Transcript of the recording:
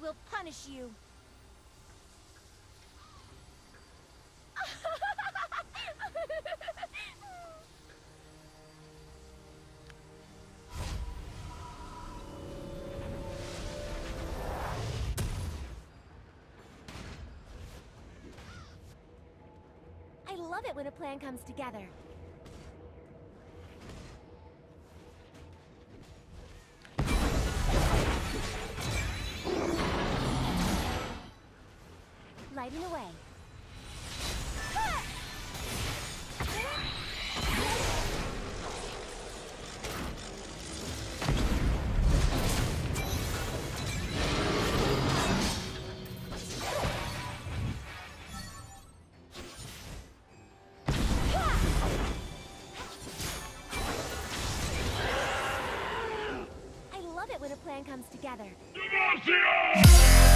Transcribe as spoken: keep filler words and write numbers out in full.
will punish you. I love it when a plan comes together. Lighting away. I love it when a plan comes together. Demacia!